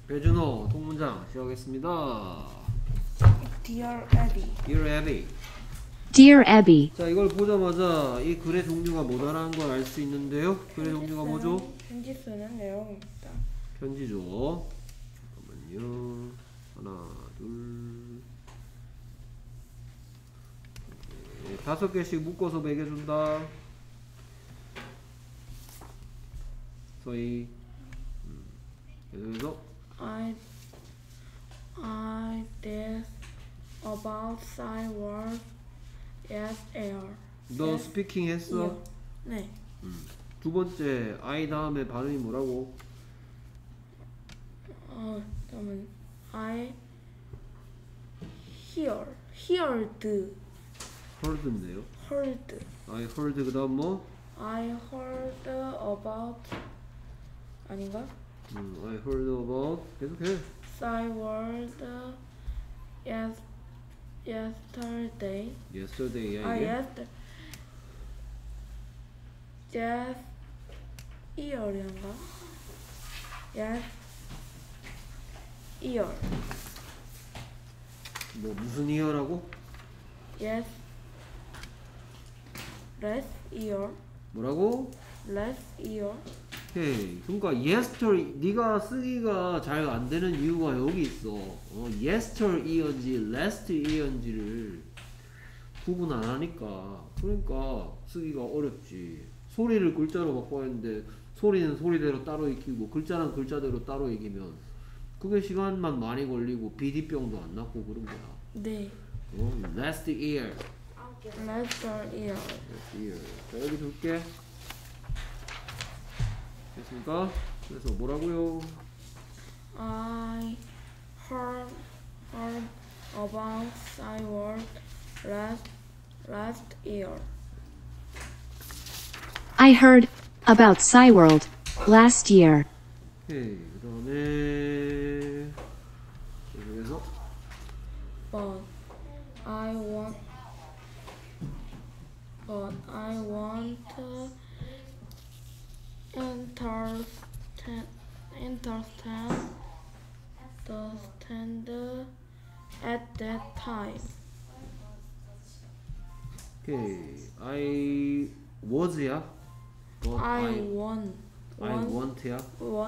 배준호 통문장 시작하겠습니다. Dear Abby. Dear Abby. Dear Abby, 자, 이걸 보자마자 이 글의 종류가 뭐다라는 걸 알 수 있는데요. 글의 종류가 뭐죠? 편지 쓰는 내용입니다. 편지죠. 잠깐만요. 하나, 둘, 네, 5개씩 묶어서 매겨준다. 소위 계속해서 I did about cyborg yes air. 너 Yes. 스피킹 했어? 네. 두 번째 I 다음에 발음이 뭐라고? 그러면 I heard heard인데요. heard I heard 그 다음 뭐? I heard about 아닌가? I heard about 계속해. cyborg yesterday. Yesterday야 이게. Yes year인가? Yes year. 뭐 무슨 이어라고? Yes last year. 뭐라고? Last year. 오케이. 그러니까 yesterday 네가 쓰기가 잘 안 되는 이유가 여기 있어. yesterday인지 last year인지를 구분 안 하니까. 그러니까 쓰기가 어렵지. 소리를 글자로 바꿔야 하는데 소리는 소리대로 따로 익히고 글자는 글자대로 따로 읽으면 그게 시간만 많이 걸리고 비디병도 안 났고 그런 거야. 네. last year. Last year. last year. 자, 여기 둘게. 됐습니까? 그래서 뭐라고요? I heard about cyborg last year. I heard about Cyworld last year. 오케이. 그 다음에 계속해서 But I want to understand at that time. 오케이. I was야? But I want야?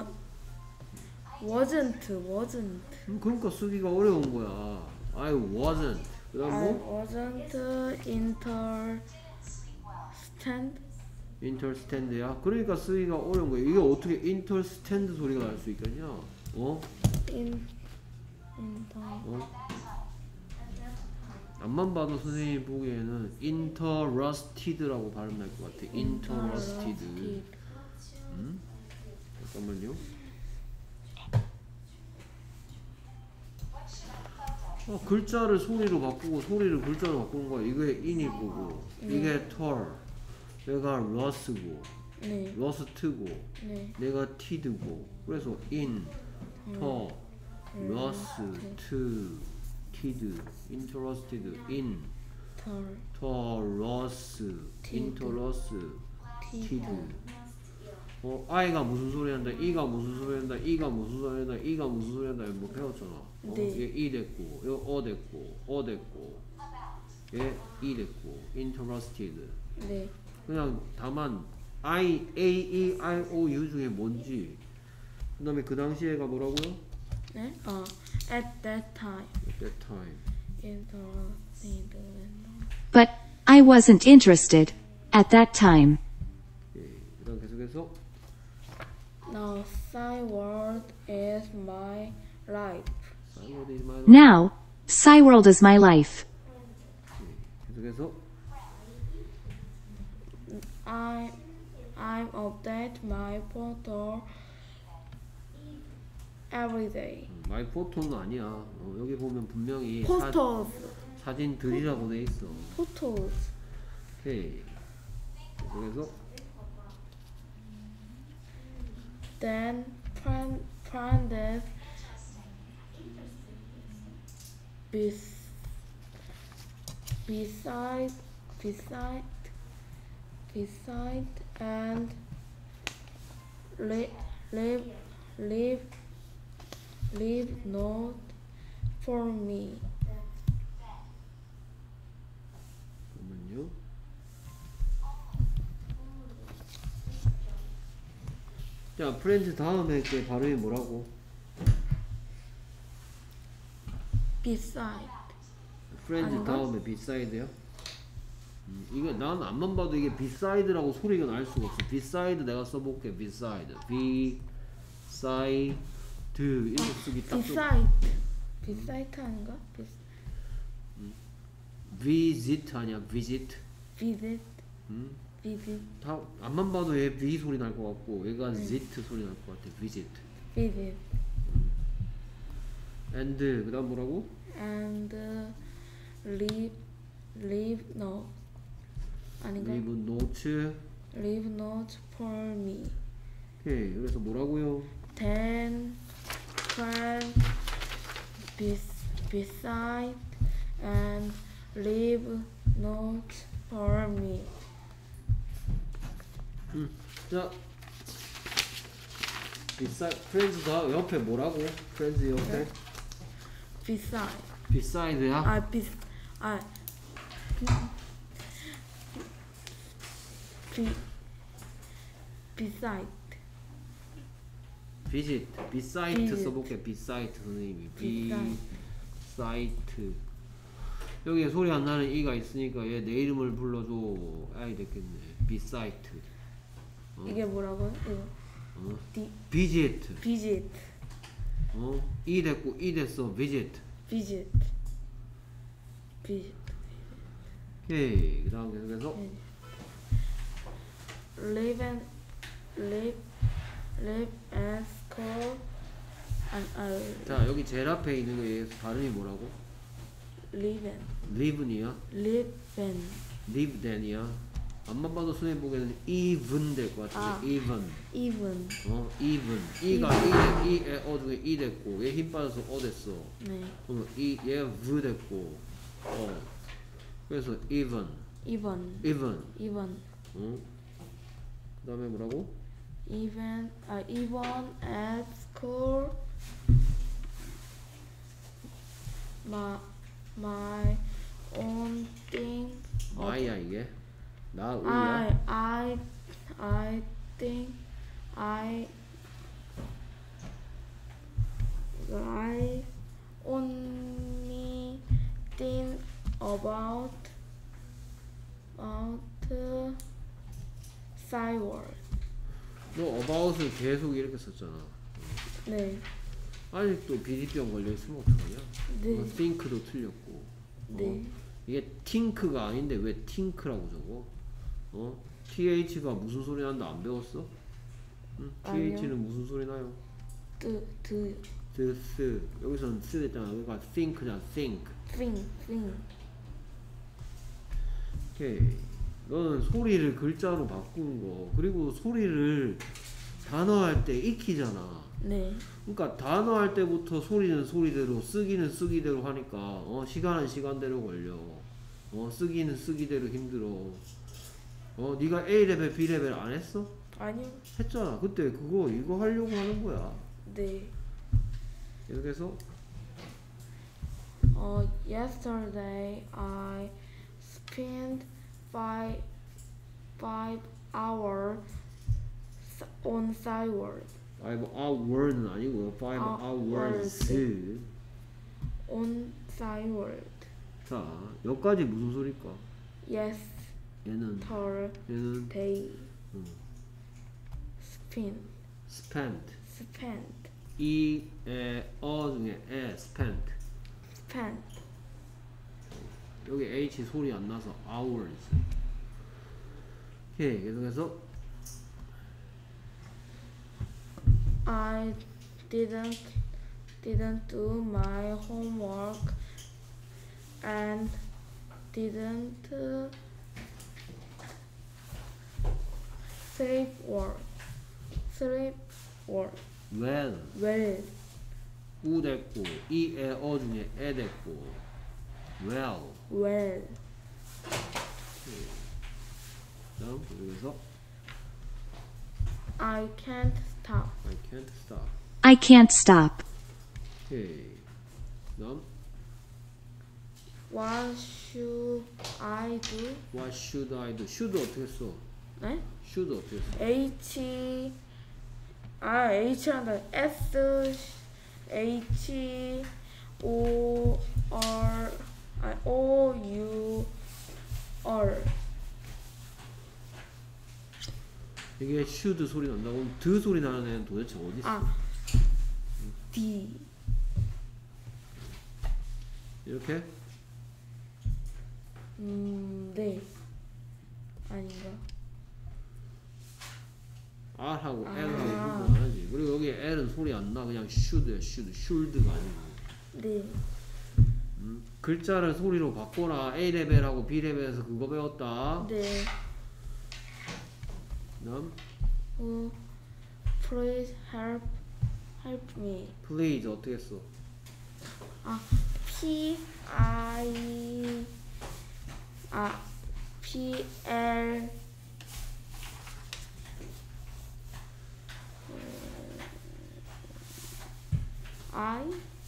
wasn't. 그러니까 쓰기가 어려운 거야. I wasn't. 그 다음 I 뭐? wasn't understand야? 그러니까 쓰기가 어려운 거야. 이게 어떻게 understand 소리가 날 수 있겠냐? 앞만 봐도 선생님이 보기에는 interrusted라고 발음 날 것 같아. interested. 잠깐만요. 글자를 소리로 바꾸고 소리를 글자로 바꾸는 거야. 이게 in이 거고 이게 털, 내가 rust고 네. rust고 네. 내가 tid고 그래서 in, 터, rust, tid, interested, in, 터, rust, interest, tid. I가 무슨 소리 한다, E가 무슨 소리 한다, E가 무슨 소리 한다, E가 무슨 소리 한다 뭐 배웠잖아. 네. 얘 E 됐고, 이거 됐고, 됐고, 얘 E 됐고, interested. 네. 그냥 다만 I, A, E, I, O, U 중에 뭔지. 그 다음에 그 당시에가 뭐라고요? 네? At that time. At that time. But I wasn't interested at that time. 그 다음 계속해서 Now cyworld is my life. Cyworld is my life. Now, Cyworld is my life. 계속해서 I update my photo every day. my photo는 아니야. 여기 보면 분명히 Photos. 사진들이라고 돼 있어. Photos. 오케이. 계속해서 Then printed beside and leave note for me. 잠깐만요. 자, 프렌즈 다음에 게 발음이 뭐라고? Beside. 프렌즈 아닌가? 다음에 비사이드요? 이거 난 앞만 봐도 이게 비사이드라고 소리가 날 수가 없어. 비사이드 내가 써볼게. 비사이드, 비사이드 이렇게 쓰기 딱 좋. Beside. Beside 아닌가? visit 아니야? visit. Visit. Visit. 다 앞만 봐도 얘 V 소리 날 것 같고 얘가 zit 소리 날 것 같아. visit. Visit. and 그다음 뭐라고? And leave note. 아닌가? leave notes. Leave note for me. 오케이. 그래서 뭐라고요? Then friend beside and leave note for me. 자, beside friends 다 옆에 뭐라고? friends 옆에 Beside. beside야? Beside. visit, beside visit. 써볼게. beside 선생님이 Beside. beside. 여기에 소리 안 나는 이가 있으니까 얘 내 이름을 불러줘. 아이 됐겠네. beside. 이게 뭐라고요? 이거. visit. Visit. 이 됐고 이 됐어. visit. Visit. Visit. 오케이. 그 다음 계속해서 Live at school. 자, 여기 제일 앞에 있는 거에 발음이 뭐라고? Live live이야? and. live then이야? 앞만 봐도 선생님 보기에는 even 될 것 같아. even. Even. even. 이가 이에 어 중에 이 됐고 얘 힘 빠져서 어 됐어. 네. 그러면 얘 v 됐고 그래서 even. Even. even. 그 다음에 뭐라고? Even at school. My own thing. my야 이게? 나 의야? I think I only think about cyber. 너 about을 계속 이렇게 썼잖아. 네. 아직도 비리병 걸려있으면 어떡하냐? 네. think도 틀렸고. 네. 이게 think가 아닌데 왜 think라고 적어? th가 무슨 소리 난다 안 배웠어? 응? 아니요. th는 무슨 소리 나요? 드 스 여기서는 스 됐잖아. 그러니까 think잖아. think. think. 오케이. 너는 소리를 글자로 바꾸는 거 그리고 소리를 단어할 때 익히잖아. 네. 그러니까 단어할 때부터 소리는 소리대로 쓰기는 쓰기대로 하니까 시간은 시간대로 걸려. 쓰기는 쓰기대로 힘들어. 네가 A레벨 B레벨 안 했어? 아니요. 했잖아. 그때 그거 이거 하려고 하는 거야. 네. 계속해서 Yesterday I spent five hours on cyber. 5 hour는 아니고요. 5 hours. On cyber. 자, 여기까지 무슨 소리일까? Yes. 얘는 They spent. 이에 중에 spent. 여기 H 소리 안 나서 hours. 오케이. 계속해서 I didn't do my homework and didn't sleep well. well. 우 됐고 이에 중에 에 됐고 well. 다음 계속해서 I can't stop. I can't stop. 오케이. 다음. What should I do? What should I do? should 어떻게 써? 네? should 어떻게 써? H란다. S-H-O-R-O-U-R. 이게 should 소리 난다고? 그럼 드 소리 나는 애는 도대체 어디 있어? D. 이렇게? 네. 아닌가? R하고 L하고 구분 안 하지. 그리고 여기 L은 소리 안 나. 그냥 should야, should가 아니고. 네. 글자를 소리로 바꿔라. A레벨하고 B레벨에서 그거 배웠다. 네. 다음. Please help me. Please 어떻게 써? P-L I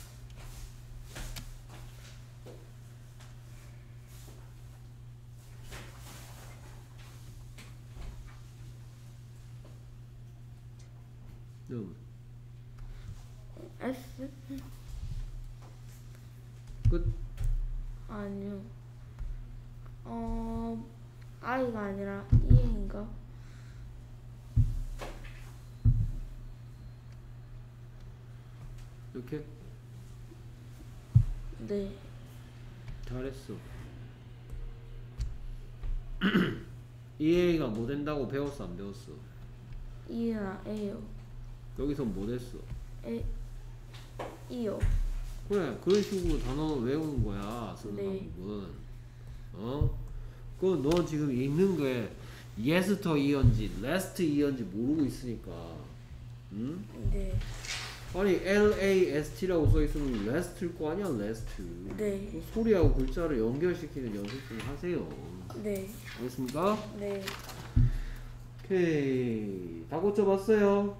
S 끝. 아니요. I가 아니라 E인가? 이렇게? 네. 잘했어. EA가 뭐 된다고 배웠어 안 배웠어? E나 A요. 여기서 뭐 됐어? E요. 그래 그런 식으로 단어 외우는 거야 쓰는 네. 방법은. 그건 너 지금 읽는 거에 yester이언지 last이언지 모르고 있으니까. 응? 네. 아니 LAST라고 써있으면 last일 거 아니야 last. 네. 그 소리하고 글자를 연결시키는 연습 좀 하세요. 네. 알겠습니까? 네. 오케이 다 고쳐봤어요.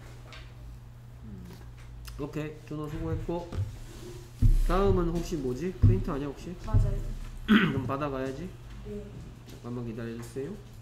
오케이 준호 수고했고 다음은 혹시 뭐지? 프린트 아니야 혹시? 맞아요. 그럼 받아가야지. 네. 잠깐만 기다려주세요.